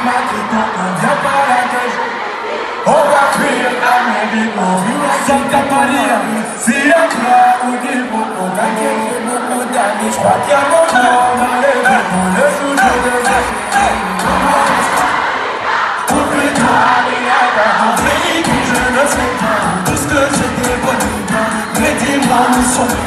maintenant on vient pas la tête. On va cuire à mes vivants, sans ta palier. Si un clan ou des bocaux, t'inquiète, beaucoup d'amis. Je crois qu'il y a mon corps dans les vivants, le jour de l'année. Oublie toi, je ne sais pas tout ce que je t'ai connu. Mais dis-moi où sont